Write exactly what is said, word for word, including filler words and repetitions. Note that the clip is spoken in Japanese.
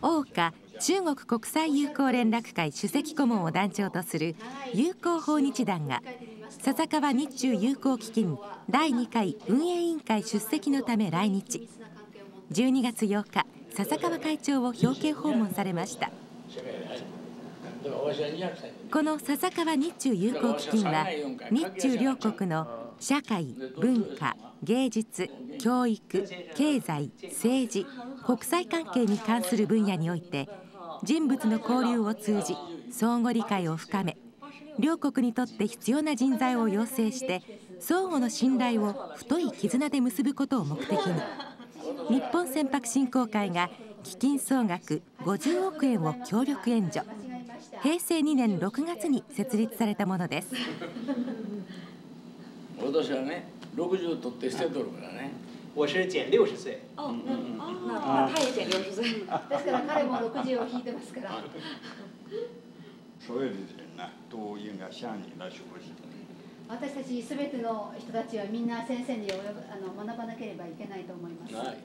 桜花中国国際友好連絡会主席顧問を団長とする友好訪日団が笹川日中友好基金だいにかい運営委員会出席のため来日。じゅうにがつようか、笹川会長を表敬訪問されました。この笹川日中友好基金は日中両国の社会、文化、芸術、教育、経済、政治、国際関係に関する分野において人物の交流を通じ相互理解を深め、両国にとって必要な人材を養成して相互の信頼を太い絆で結ぶことを目的に、日本船舶振興会が基金総額ごじゅうおくえんを協力援助。へいせいにねんろくがつに設立されたものです。 私はね、ろくじゅう取って捨てとるからね。 我是减六十岁。 哦，那他也减六十岁。 ですから彼もろくじゅうを引いてますから。 所有的人呢，都应该向你来学习。 私たちすべての人たちはみんな先生にあの学ばなければいけないと思います。 はい。